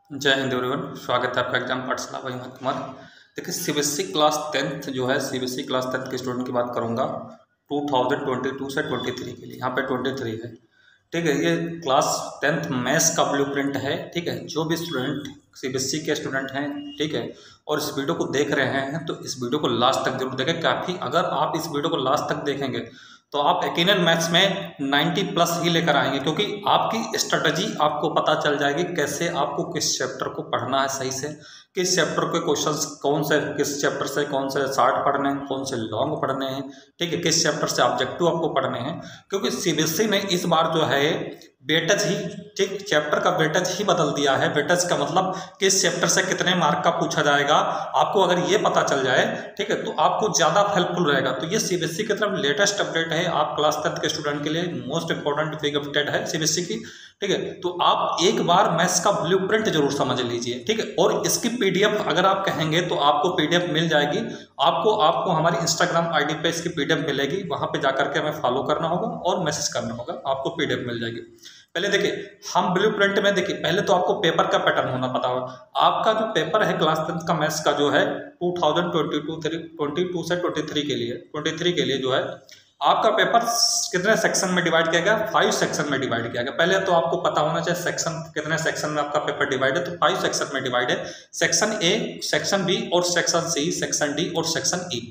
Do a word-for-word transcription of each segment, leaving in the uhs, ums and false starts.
जय हिंद एवरीवन, स्वागत है आपका एग्जाम पाठशाला भाई मोहित कुमार। देखिए सीबीएसई क्लास टेंथ जो है सीबीएसई क्लास टेंथ के स्टूडेंट की बात करूंगा टू थाउजेंड ट्वेंटी टू से ट्वेंटी थ्री के लिए। यहाँ पे ट्वेंटी थ्री है, ठीक है। ये क्लास टेंथ मैथ्स का ब्लूप्रिंट है, ठीक है। जो भी स्टूडेंट सीबीएसई के स्टूडेंट हैं, ठीक है, और इस वीडियो को देख रहे हैं तो इस वीडियो को लास्ट तक जरूर देखें। काफ़ी अगर आप इस वीडियो को लास्ट तक देखेंगे तो आप यकीनन मैथ्स में नाइन्टी प्लस ही लेकर आएंगे, क्योंकि आपकी स्ट्रेटजी आपको पता चल जाएगी कैसे आपको किस चैप्टर को पढ़ना है सही से, किस चैप्टर के क्वेश्चंस कौन से, किस चैप्टर से कौन से शार्ट पढ़ने हैं, कौन से लॉन्ग पढ़ने हैं, ठीक है, किस चैप्टर से ऑब्जेक्टिव आपको पढ़ने हैं। क्योंकि सीबीएसई ने इस बार जो है वेटेज ही, ठीक, चैप्टर का वेटेज ही बदल दिया है। वेटेज का मतलब किस चैप्टर से कितने मार्क का पूछा जाएगा, आपको अगर ये पता चल जाए, ठीक है, तो आपको ज़्यादा हेल्पफुल रहेगा। तो ये सीबीएसई की तरफ लेटेस्ट अपडेट है, आप क्लास टेंथ के स्टूडेंट के लिए मोस्ट इंपॉर्टेंट बिग अपडेट है सीबीएसई की, ठीक है। तो आप एक बार मैथ्स का ब्लूप्रिंट जरूर समझ लीजिए, ठीक है। और इसकी पीडीएफ अगर आप कहेंगे तो आपको पीडीएफ मिल जाएगी। आपको आपको हमारी इंस्टाग्राम आईडी पे इसकी पीडीएफ मिलेगी, वहां पे जाकर के हमें फॉलो करना होगा और मैसेज करना होगा, आपको पीडीएफ मिल जाएगी। पहले देखिए हम ब्लूप्रिंट में देखिए, पहले तो आपको पेपर का पैटर्न होना पता होगा। आपका जो पेपर है क्लास टेंथ का मैथ्स का जो है two thousand twenty two twenty two से ट्वेंटी थ्री के लिए ट्वेंटी थ्री के लिए जो है आपका पेपर कितने सेक्शन में डिवाइड किया गया? फाइव सेक्शन में डिवाइड किया गया। पहले तो आपको पता होना चाहिए सेक्शन कितने सेक्शन में आपका पेपर डिवाइड है, तो फाइव सेक्शन में डिवाइड है। सेक्शन ए, सेक्शन बी और सेक्शन सी, सेक्शन डी और सेक्शन ई।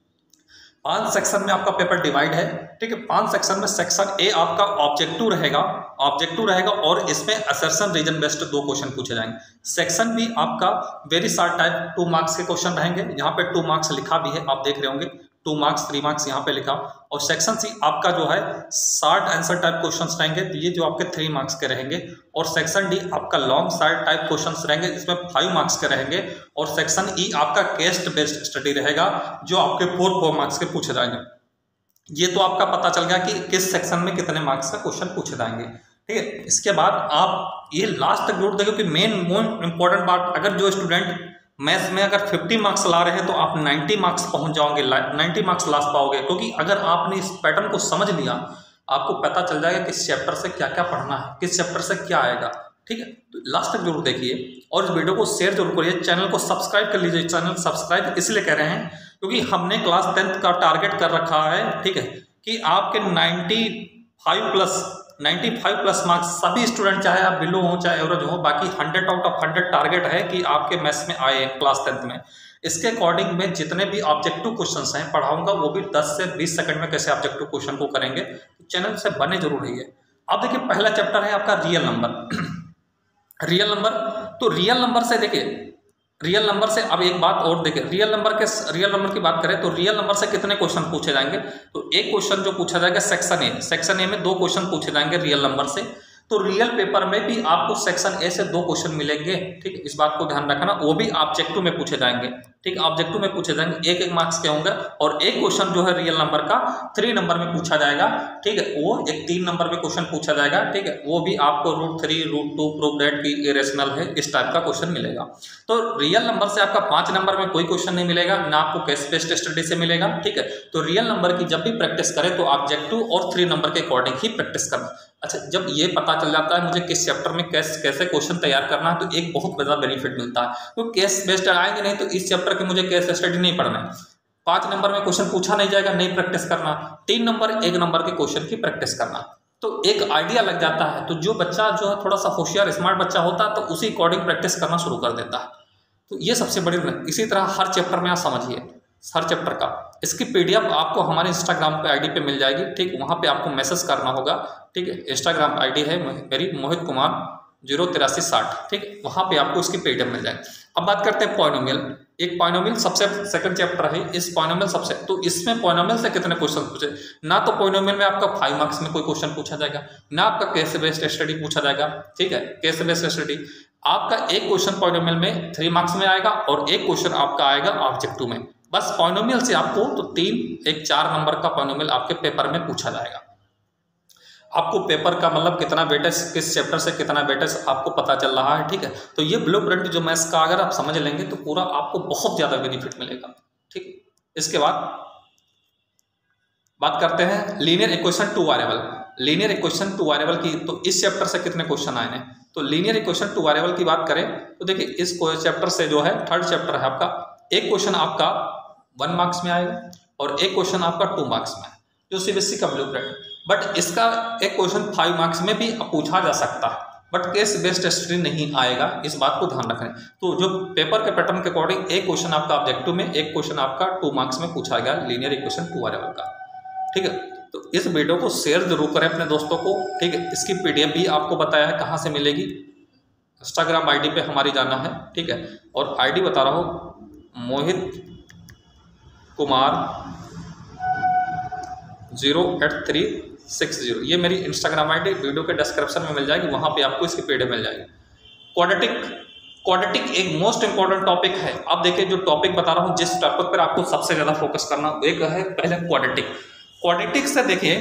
पांच सेक्शन में आपका पेपर डिवाइड है, ठीक है। पांच सेक्शन में सेक्शन ए आपका ऑब्जेक्टिव रहेगा, ऑब्जेक्टिव रहेगा और इसमें असर्शन रीजन बेस्ड दो क्वेश्चन पूछे जाएंगे। सेक्शन बी आपका very short type two marks के क्वेश्चन रहेंगे, यहाँ पे टू मार्क्स लिखा भी है, आप देख रहे होंगे, टू मार्क्स थ्री मार्क्स यहाँ पे लिखा। और सेक्शन सी आपका जो है शार्ट आंसर टाइप क्वेश्चंस रहेंगे, तो ये जो आपके थ्री मार्क्स के रहेंगे। और सेक्शन डी आपका लॉन्ग शार्ट टाइप क्वेश्चंस रहेंगे, इसमें फाइव मार्क्स के रहेंगे। और सेक्शन ई आपका केस बेस्ड स्टडी रहेगा, जो आपके फोर फोर मार्क्स के पूछे जाएंगे। ये तो आपका पता चल गया कि किस सेक्शन में कितने मार्क्स का क्वेश्चन पूछे जाएंगे, ठीक है। इसके बाद आप ये लास्ट तक जरूर देखो कि मेन मोस्ट इंपॉर्टेंट बात, अगर जो स्टूडेंट मैथ्स में अगर फिफ्टी मार्क्स ला रहे हैं तो आप नाइन्टी मार्क्स पहुंच जाओगे, नाइन्टी मार्क्स ला पाओगे। क्योंकि अगर आपने इस पैटर्न को समझ लिया, आपको पता चल जाएगा किस चैप्टर से क्या क्या पढ़ना है, किस चैप्टर से क्या आएगा, ठीक है। तो लास्ट तक जरूर देखिए और इस वीडियो को शेयर जरूर करिए, चैनल को सब्सक्राइब कर लीजिए। चैनल सब्सक्राइब इसलिए कह रहे हैं क्योंकि हमने क्लास टेंथ का टारगेट कर रखा है, ठीक है, कि आपके ninety five plus ninety five plus marks सभी स्टूडेंट, चाहे आप बिलो हो चाहे एवरेज हो, बाकी hundred out of hundred target है कि आपके मैथ्स में आए क्लास टेंथ में। इसके अकॉर्डिंग में जितने भी ऑब्जेक्टिव क्वेश्चंस हैं पढ़ाऊंगा, वो भी दस से बीस सेकंड में कैसे ऑब्जेक्टिव क्वेश्चन को करेंगे, तो चैनल से बने जरूर रहिए। अब देखिए पहला चैप्टर है आपका रियल नंबर। रियल नंबर, तो रियल नंबर से देखिए, रियल नंबर से अब एक बात और देखिए, रियल नंबर के रियल नंबर की बात करें तो रियल नंबर से कितने क्वेश्चन पूछे जाएंगे? तो एक क्वेश्चन जो पूछा जाएगा सेक्शन ए, सेक्शन ए में दो क्वेश्चन पूछे जाएंगे रियल नंबर से। तो रियल पेपर में भी आपको सेक्शन ए से दो क्वेश्चन मिलेंगे, ठीक, इस बात को ध्यान रखना। वो भी ऑब्जेक्टिव में पूछे जाएंगे, ठीक, ऑब्जेक्टिव में पूछे जाएंगे, एक एक मार्क्स के होंगे। और एक क्वेश्चन जो है रियल नंबर का थ्री नंबर में पूछा जाएगा, ठीक है, वो एक तीन नंबर में क्वेश्चन पूछा जाएगा, ठीक है। वो भी आपको root three root two prove that की इरेशनल है, इस टाइप का क्वेश्चन मिलेगा। तो रियल नंबर से आपका पांच नंबर में कोई क्वेश्चन नहीं मिलेगा, ना आपको केस बेस्ड स्टडी से मिलेगा, ठीक है। तो रियल नंबर की जब भी प्रैक्टिस करें तो ऑब्जेक्टिव और थ्री नंबर के अकॉर्डिंग ही प्रैक्टिस करना। अच्छा, जब ये पता चल जाता है मुझे किस चैप्टर में कैसे कैसे क्वेश्चन तैयार करना है, तो एक बहुत बड़ा बेनिफिट मिलता है। तो केस बेस्ड आएंगे नहीं तो इस चैप्टर के मुझे केस स्टडी नहीं पढ़ना है, पांच नंबर में क्वेश्चन पूछा नहीं जाएगा, नहीं प्रैक्टिस करना, तीन नंबर एक नंबर के क्वेश्चन की प्रैक्टिस करना, तो एक आइडिया लग जाता है। तो जो बच्चा जो है थोड़ा सा होशियार स्मार्ट बच्चा होता है तो उसी अकॉर्डिंग प्रैक्टिस करना शुरू कर देता है। तो ये सबसे बड़ी, इसी तरह हर चैप्टर में आप समझिए, हर चैप्टर का इसकी पीडीएफ आपको हमारे इंस्टाग्राम पे आईडी पे मिल जाएगी, ठीक, वहाँ पे आपको मैसेज करना होगा, ठीक है। इंस्टाग्राम आईडी है मेरी मोहित कुमार जीरो तिरासी साठ, ठीक, वहाँ पे आपको इसकी पीडीएफ मिल जाएगी। अब बात करते हैं पॉलिनोमियल। एक पॉलिनोमियल सबसे सेकंड चैप्टर है, इस पॉलिनोमियल सबसे, तो इसमें पॉलिनोमियल से कितने क्वेश्चन पूछे? ना तो पॉलिनोमियल में आपका फाइव मार्क्स में कोई क्वेश्चन पूछा जाएगा, ना आपका केस बेस्ड स्टडी पूछा जाएगा, ठीक है, केस बेस्ड स्टडी। आपका एक क्वेश्चन पॉलिनोमियल में थ्री मार्क्स में आएगा और एक क्वेश्चन आपका आएगा ऑब्जेक्टिव में। बस पॉलिनोमियल से आपको तो तीन एक चार नंबर का पॉलिनोमियल आपके पेपर में पूछा जाएगा। आपको पेपर का मतलब कितना वेटेज, किस चैप्टर से कितना वेटेज आपको पता चल रहा है, ठीक है। तो ये ब्लूप्रिंट जो मैथ्स का अगर आप समझ लेंगे तो पूरा आपको बहुत ज्यादा बेनिफिट मिलेगा, ठीक। इसके बाद बात करते हैं linear equation two variable. Linear equation two variable की, तो इस चैप्टर से कितने क्वेश्चन आए हैं? तो लीनियर इक्वेशन टू वेरिएबल की बात करें तो देखिए इस चैप्टर से जो है थर्ड चैप्टर है आपका, एक क्वेश्चन आपका वन मार्क्स में आएगा और एक क्वेश्चन आपका टू मार्क्स में, जो सीबीएसई का ब्लूप्रिंट। बट इसका एक क्वेश्चन फाइव मार्क्स में भी पूछा जा सकता है, बट केस बेस्ड स्टडी नहीं आएगा, इस बात को ध्यान रखें। तो जो पेपर के पैटर्न के अकॉर्डिंग एक क्वेश्चन आपका ऑब्जेक्टिव में, एक क्वेश्चन आपका टू मार्क्स में पूछा गया लीनियर इक्वेशन टू वेरिएबल का, ठीक है। तो इस वीडियो को शेयर जरूर करें अपने दोस्तों को, ठीक है। इसकी पीडीएफ भी आपको बताया है कहाँ से मिलेगी, इंस्टाग्राम आईडी पे हमारी जाना है, ठीक है। और आईडी बता रहा हूँ Mohit Kumar zero eight three six zero, ये मेरी इंस्टाग्राम आईडी वीडियो के डिस्क्रिप्शन में मिल जाएगी, वहाँ पे आपको इसकी पीडीएफ मिल जाएगी। क्वाड्रेटिक क्वाड्रेटिक एक मोस्ट इंपॉर्टेंट टॉपिक है। अब देखिए जो टॉपिक बता रहा हूँ, जिस टॉपिक पर आपको सबसे ज़्यादा फोकस करना, एक है पहले क्वाड्रेटिक। क्वाड्रेटिक से देखिए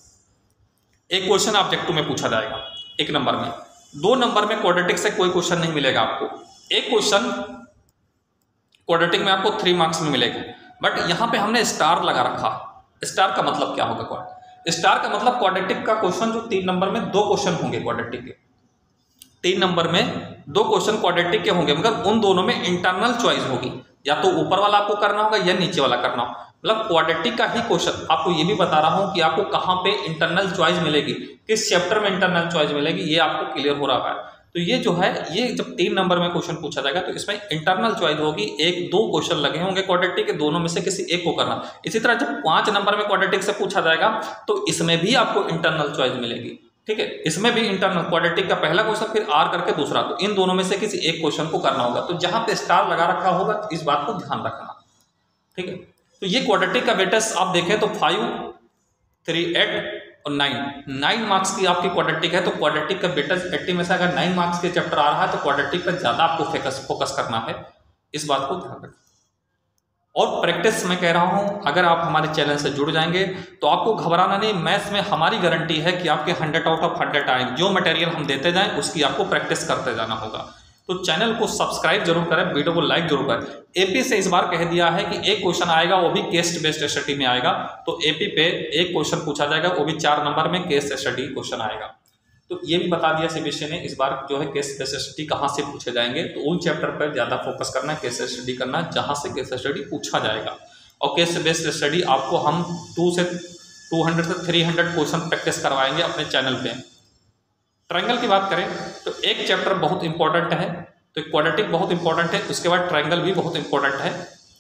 एक क्वेश्चन ऑब्जेक्टिव में पूछा जाएगा एक नंबर में, दो नंबर में क्वाड्रेटिक से कोई क्वेश्चन नहीं मिलेगा आपको। एक क्वेश्चन क्वाड्रेटिक में आपको थ्री मार्क्स में मिलेगा, बट यहाँ पे हमने स्टार लगा रखा। स्टार का मतलब क्या होगा? स्टार का मतलब क्वाड्रेटिक का क्वेश्चन जो तीन नंबर में दो क्वेश्चन होंगे क्वाड्रेटिक के, तीन नंबर में दो क्वेश्चन क्वाड्रेटिक के होंगे, मगर उन दोनों में इंटरनल चॉइस होगी, या तो ऊपर वाला आपको करना होगा या नीचे वाला करना होगा। मतलब क्वाड्रेटिक का ही क्वेश्चन आपको ये भी बता रहा हूँ कि आपको कहाँ पे इंटरनल चॉइस मिलेगी, किस चैप्टर में इंटरनल चॉइस मिलेगी, ये आपको क्लियर हो रहा है। तो ये जो है, ये जब तीन नंबर में क्वेश्चन पूछा जाएगा तो इसमें इंटरनल चॉइस होगी, एक दो क्वेश्चन लगे होंगे क्वाड्रेटिक के, दोनों में से किसी एक को करना। इसी तरह जब पांच नंबर में क्वाड्रेटिक से पूछा जाएगा तो इसमें भी आपको इंटरनल चॉइस मिलेगी, ठीक है। इसमें भी इंटरनल क्वाड्रेटिक का पहला क्वेश्चन, फिर आर करके दूसरा, तो इन दोनों में से किसी एक क्वेश्चन को करना होगा। तो जहां पे स्टार लगा रखा होगा इस बात को ध्यान रखना, ठीक है। तो ये क्वाड्रेटिक का वेटेज आप देखें तो फाइव, थ्री, एट और नाइन, नाइन मार्क्स की आपकी क्वाड्रेटिक है। तो क्वाड्रेटिक का वेटेज एट्टी में से अगर नाइन मार्क्स के चैप्टर आ रहा है तो क्वाड्रेटिक पर ज्यादा आपको फोकस फोकस करना है, इस बात को ध्यान रखें। और प्रैक्टिस मैं कह रहा हूं, अगर आप हमारे चैनल से जुड़ जाएंगे तो आपको घबराना नहीं। मैथ्स में हमारी गारंटी है कि आपके हंड्रेड आउट ऑफ हंड्रेड आएंगे। जो मटेरियल हम देते जाएं उसकी आपको प्रैक्टिस करते जाना होगा। तो चैनल को सब्सक्राइब जरूर करें, वीडियो को लाइक जरूर करें। एपी से इस बार कह दिया है कि एक क्वेश्चन आएगा, वो भी केस बेस्ड स्टडी में आएगा। तो एपी पे एक क्वेश्चन पूछा जाएगा, वो भी चार नंबर में केस स्टडी क्वेश्चन आएगा। तो ये भी बता दिया सीबीएसई ने इस बार जो है केस बेस्ड स्टडी कहाँ से पूछे जाएंगे। तो उन चैप्टर पर ज्यादा फोकस करना है, केस स्टडी करना जहाँ से केस स्टडी पूछा जाएगा। और केस बेस्ड स्टडी आपको हम टू से टू हंड्रेड से थ्री हंड्रेड क्वेश्चन प्रैक्टिस करवाएंगे अपने चैनल पे। ट्रायंगल की बात करें तो एक चैप्टर बहुत इंपॉर्टेंट है, तो क्वाड्रेटिक बहुत इंपॉर्टेंट है, उसके बाद ट्रायंगल भी बहुत इंपॉर्टेंट है।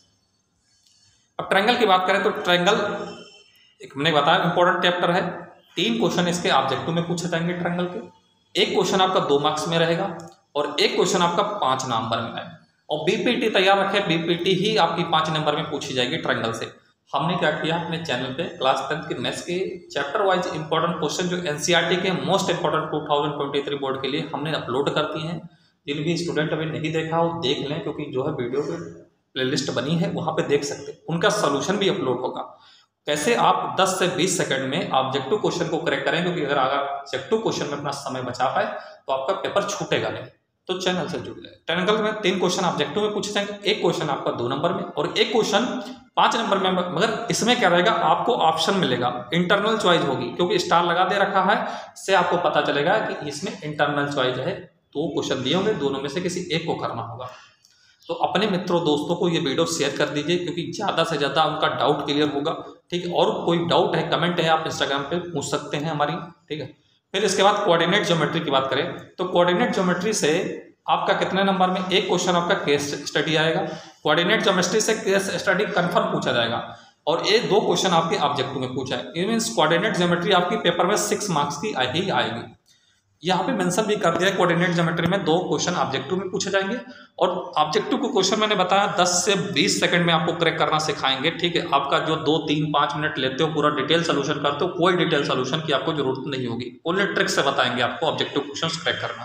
अब ट्रायंगल की बात करें तो ट्रायंगल एक मैंने बताया इंपॉर्टेंट चैप्टर है। तीन क्वेश्चन इसके ऑब्जेक्टिव में पूछे जाएंगे ट्रायंगल के, एक क्वेश्चन आपका दो मार्क्स में रहेगा और एक क्वेश्चन आपका पांच नंबर में है। और बीपीटी तैयार रखें, बीपीटी ही आपकी पांच नंबर में पूछी जाएगी ट्रायंगल से। हमने क्या किया अपने चैनल पे क्लास टेंथ के मैथ्स के चैप्टर वाइज इंपॉर्टेंट क्वेश्चन जो एनसीईआरटी के most important two thousand twenty three board के लिए हमने अपलोड कर दी हैं। जिन भी स्टूडेंट अभी नहीं देखा हो देख लें, क्योंकि जो है वीडियो पे प्लेलिस्ट बनी है वहाँ पे देख सकते हैं, उनका सोल्यूशन भी अपलोड होगा। कैसे आप दस से बीस सेकंड में ऑब्जेक्टिव क्वेश्चन को करेक्ट करें, क्योंकि अगर आप ऑब्जेक्टिव क्वेश्चन में अपना समय बचा पाए तो आपका पेपर छूटेगा नहीं। तो चैनल से जुड़ गए। ट्रायंगल में तीन क्वेश्चन ऑब्जेक्टिव में पूछे जाएंगे, एक क्वेश्चन आपका दो नंबर में और एक क्वेश्चन पांच नंबर में। मगर इसमें क्या रहेगा, आपको ऑप्शन मिलेगा, इंटरनल चॉइस होगी, क्योंकि स्टार लगा दे रखा है, इससे आपको पता चलेगा कि इसमें इंटरनल चॉइस है। दो क्वेश्चन दिए होंगे, दोनों में से किसी एक को करना होगा। तो अपने मित्रों दोस्तों को ये वीडियो शेयर कर दीजिए, क्योंकि ज़्यादा से ज़्यादा उनका डाउट क्लियर होगा, ठीक है। और कोई डाउट है, कमेंट है, आप इंस्टाग्राम पे पूछ सकते हैं हमारी, ठीक है। फिर इसके बाद कोऑर्डिनेट ज्योमेट्री की बात करें तो कोऑर्डिनेट ज्योमेट्री से आपका कितने नंबर में एक क्वेश्चन आपका केस स्टडी आएगा। कोऑर्डिनेट ज्योमेट्री से केस स्टडी कंफर्म पूछा जाएगा और ये दो क्वेश्चन आपके ऑब्जेक्टिव में पूछा है। मीन्स कोऑर्डिनेट ज्योमेट्री आपकी पेपर में सिक्स मार्क्स की ही आएगी। यहाँ पे मेंशन भी कर दिया है, कोऑर्डिनेट ज्योमेट्री में दो क्वेश्चन ऑब्जेक्टिव में पूछे जाएंगे और ऑब्जेक्टिव को क्वेश्चन मैंने बताया दस से बीस सेकंड में आपको क्रैक करना सिखाएंगे, ठीक है। आपका जो दो तीन पाँच मिनट लेते हो पूरा डिटेल सोल्यूशन करते हो, कोई डिटेल सोल्यूशन की आपको जरूरत नहीं होगी, ओनली ट्रिक से बताएंगे आपको ऑब्जेक्टिव क्वेश्चन क्रैक करना।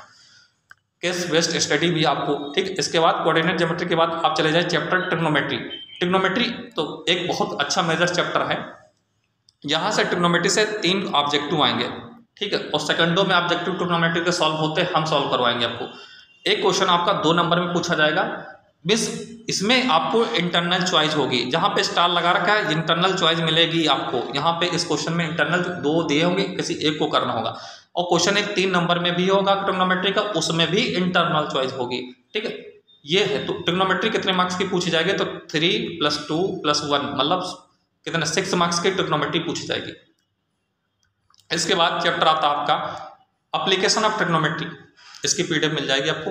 केस बेस्ड स्टडी भी आपको, ठीक। इसके बाद कोऑर्डिनेट ज्योमेट्री के बाद आप चले जाए चैप्टर ट्रिग्नोमेट्री। ट्रिग्नोमेट्री तो एक बहुत अच्छा मेजर चैप्टर है। यहाँ से ट्रिग्नोमेट्री से तीन ऑब्जेक्टिव आएंगे, ठीक है। और सेकंडों में ऑब्जेक्टिव ट्रिग्नोमेट्री के सॉल्व होते हैं, हम सॉल्व करवाएंगे आपको। एक क्वेश्चन आपका दो नंबर में पूछा जाएगा, मिस इसमें आपको इंटरनल चॉइस होगी, जहाँ पे स्टार लगा रखा है इंटरनल चॉइस मिलेगी आपको। यहाँ पे इस क्वेश्चन में इंटरनल दो दिए होंगे, किसी एक को करना होगा। और क्वेश्चन एक तीन नंबर में भी होगा ट्रिग्नोमेट्री का, उसमें भी इंटरनल चॉइस होगी। ठीक है, ये है। तो ट्रिग्नोमेट्री कितने मार्क्स की पूछी जाएगी, तो three plus two plus one मतलब कितने सिक्स मार्क्स की ट्रिग्नोमेट्री पूछी जाएगी। इसके बाद चैप्टर आता है आपका एप्लीकेशन ऑफ ट्रिग्नोमेट्री, इसकी पीडीएफ मिल जाएगी आपको।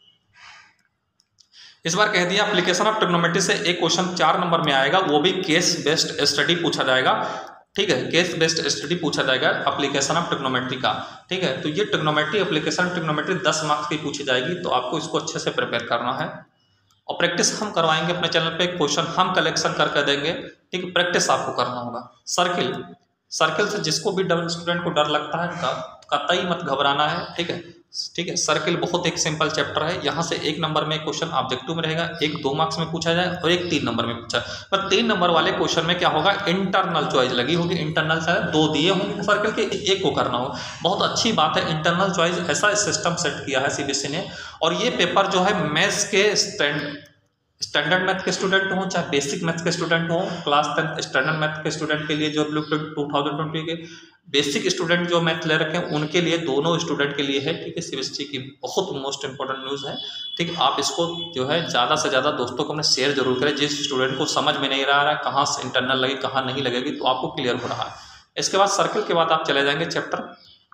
इस बार कह दिया एप्लीकेशन ऑफ ट्रिग्नोमेट्री से एक क्वेश्चन चार नंबर में आएगा, वो भी केस बेस्ड स्टडी पूछा जाएगा। ठीक है, केस बेस्ड स्टडी पूछा जाएगा एप्लीकेशन ऑफ ट्रिग्नोमेट्री का। ठीक है, तो ये ट्रिग्नोमेट्री एप्लीकेशन ट्रिग्नोमेट्री दस मार्क्स की पूछी जाएगी, तो आपको इसको अच्छे से प्रिपेयर करना है। और प्रैक्टिस हम करवाएंगे अपने चैनल पे, क्वेश्चन हम कलेक्शन करके देंगे। ठीक है, प्रैक्टिस आपको करना होगा। सर्किल, सर्किल से जिसको भी डर स्टूडेंट को डर लगता है कतई मत घबराना है। ठीक है, ठीक है, सर्किल बहुत एक सिंपल चैप्टर है। यहाँ से एक नंबर में क्वेश्चन ऑब्जेक्टिव में रहेगा, एक दो मार्क्स में पूछा जाए और एक तीन नंबर में पूछा है। पर तीन नंबर वाले क्वेश्चन में क्या होगा, इंटरनल चॉइस लगी होगी। इंटरनल शायद दो दिए होंगे सर्किल के, एक को करना होगा। बहुत अच्छी बात है, इंटरनल चॉइस ऐसा सिस्टम सेट किया है सीबीएसई ने। और ये पेपर जो है मैथ्स के स्टैंड स्टैंडर्ड मैथ के स्टूडेंट हो चाहे बेसिक मैथ के स्टूडेंट हो, क्लास टेंथ स्टैंडर्ड मैथ के स्टूडेंट के लिए जो ब्लूप्रिंट टू थाउजेंड ट्वेंटी के बेसिक स्टूडेंट जो मैथ ले रखे हैं उनके लिए, दोनों स्टूडेंट के लिए है। ठीक है, सीबीएसई की बहुत मोस्ट इंपॉर्टेंट न्यूज़ है। ठीक है, आप इसको जो है ज़्यादा से ज़्यादा दोस्तों को अपने शेयर जरूर करें। जिस स्टूडेंट को समझ में नहीं रहा है कहाँ से इंटरनल लगी कहाँ नहीं लगेगी, तो आपको क्लियर हो रहा है। इसके बाद सर्किल के बाद आप चले जाएंगे चैप्टर,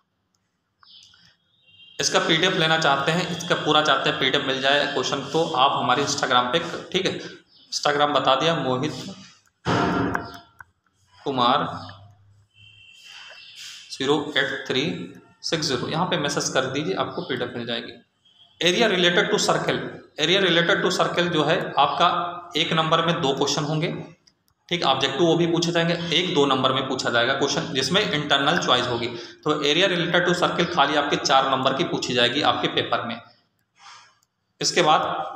इसका पीडीएफ लेना चाहते हैं, इसका पूरा चाहते हैं पीडीएफ मिल जाए क्वेश्चन, तो आप हमारे इंस्टाग्राम पे, ठीक है, इंस्टाग्राम बता दिया Mohit Kumar zero eight three six zero, यहाँ पे मैसेज कर दीजिए, आपको पीडीएफ मिल जाएगी। Area related to circle, area related to circle जो है आपका एक नंबर में दो क्वेश्चन होंगे। ठीक, ऑब्जेक्टिव वो भी पूछे जाएंगे, एक दो नंबर में पूछा जाएगा क्वेश्चन जिसमें इंटरनल चॉइस होगी। तो एरिया रिलेटेड टू सर्किल खाली आपके चार नंबर की पूछी जाएगी आपके पेपर में। इसके बाद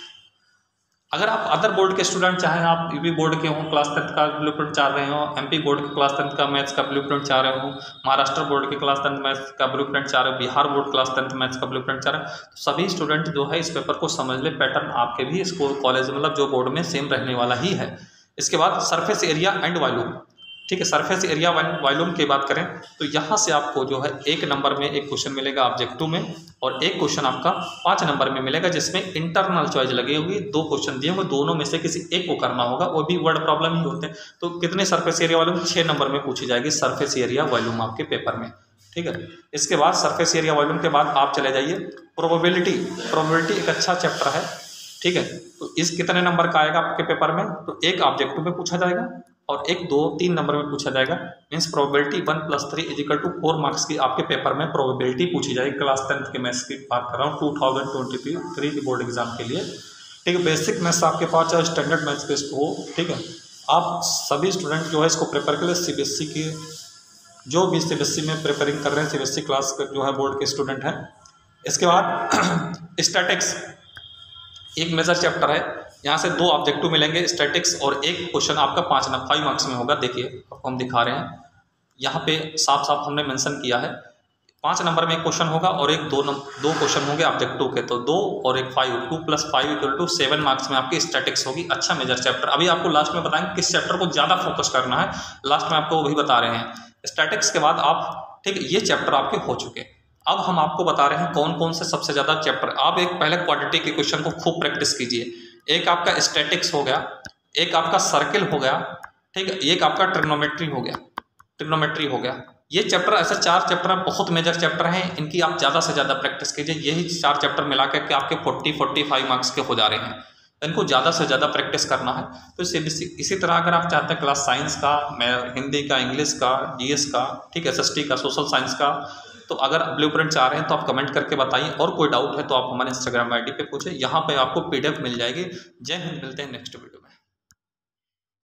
अगर आप अदर बोर्ड के स्टूडेंट चाहें, आप यूपी बोर्ड के हों, क्लास टेंथ का ब्लूप्रिंट चाह रहे हो, एमपी बोर्ड के क्लास टेंथ का मैथ्स का ब्लूप्रिंट चाह रहे हो, महाराष्ट्र बोर्ड के क्लास टेंथ मैथ्स का ब्लूप्रिंट चाह रहे हो, Bihar board class tenth maths का ब्लूप्रिंट चाह रहे हो, तो सभी स्टूडेंट जो है इस पेपर को समझ ले, पैटर्न आपके भी स्कूल कॉलेज मतलब जो बोर्ड में सेम रहने वाला ही है। इसके बाद सरफेस एरिया एंड वॉल्यूम, ठीक है, सरफेस एरिया वॉल्यूम की बात करें तो यहाँ से आपको जो है एक नंबर में एक क्वेश्चन मिलेगा ऑब्जेक्टिव में, और एक क्वेश्चन आपका पाँच नंबर में मिलेगा जिसमें इंटरनल चॉइस लगी होगी। दो क्वेश्चन दिए होंगे, दोनों में से किसी एक को करना होगा, वो भी वर्ड प्रॉब्लम ही होते हैं। तो कितने सरफेस एरिया वॉल्यूम, छः नंबर में पूछी जाएगी सरफेस एरिया वॉल्यूम आपके पेपर में। ठीक है, इसके बाद सरफेस एरिया वॉल्यूम के बाद आप चले जाइए प्रोबेबिलिटी। प्रोबेबिलिटी एक अच्छा चैप्टर है। ठीक है, तो इस कितने नंबर का आएगा आपके पेपर में, तो एक ऑब्जेक्टिव में पूछा जाएगा और एक दो तीन नंबर में पूछा जाएगा। Means probability one plus three is equal to four marks की आपके पेपर में प्रोबेबिलिटी पूछी जाएगी। क्लास टेंथ के मैथ्स की बात कर रहा हूँ, टू थाउजेंड ट्वेंटी थ्री की बोर्ड एग्जाम के लिए। ठीक है, बेसिक मैथ्स आपके पास चाहे स्टैंडर्ड मैथ्स के हो। ठीक है, आप सभी स्टूडेंट जो है इसको प्रिपेयर कर ले। सीबीएसई की जो भी सीबीएसई में प्रिपेयरिंग कर रहे हैं, सीबीएसई क्लास के जो है बोर्ड के स्टूडेंट हैं। इसके बाद स्टैटिक्स एक मेजर चैप्टर है, यहाँ से दो ऑब्जेक्टिव मिलेंगे स्टैटिक्स, और एक क्वेश्चन आपका पाँच ना फाइव मार्क्स में होगा। देखिए आपको हम दिखा रहे हैं, यहाँ पे साफ साफ हमने मेंशन किया है, पाँच नंबर में एक क्वेश्चन होगा और एक दो दो क्वेश्चन होंगे ऑब्जेक्टिव के, तो दो और एक five, two plus five equal to seven marks में आपकी स्टैटिक्स होगी। अच्छा मेजर चैप्टर। अभी आपको लास्ट में बताएंगे किस चैप्टर को ज़्यादा फोकस करना है, लास्ट में आपको वही बता रहे हैं। स्टैटिक्स के बाद आप, ठीक है, ये चैप्टर आपके हो चुके हैं। अब हम आपको बता रहे हैं कौन कौन से सबसे ज़्यादा चैप्टर। आप एक पहले क्वाड्रेटिक के क्वेश्चन को खूब प्रैक्टिस कीजिए। एक आपका स्टैटिक्स हो गया, एक आपका सर्किल हो गया, ठीक है, एक आपका ट्रिग्नोमेट्री हो गया, ट्रिग्नोमेट्री हो गया। ये चैप्टर ऐसे चार चैप्टर बहुत मेजर चैप्टर हैं, इनकी आप ज़्यादा से ज़्यादा प्रैक्टिस कीजिए। यही चार चैप्टर मिला करके आपके फोर्टी फोर्टी फाइव मार्क्स के हो जा रहे हैं, इनको ज़्यादा से ज़्यादा प्रैक्टिस करना है। तो इसी इसी तरह अगर आप चाहते हैं क्लास साइंस का, हिंदी का, इंग्लिश का, जीएस का, ठीक है, एसएसटी का, सोशल साइंस का, तो अगर ब्लूप्रिंट चाह रहे हैं तो आप कमेंट करके बताइए, और कोई डाउट है तो आप हमारे इंस्टाग्राम आईडी पे पूछे, यहाँ पे आपको पीडीएफ मिल जाएगी। जय हिंद, मिलते हैं नेक्स्ट वीडियो में।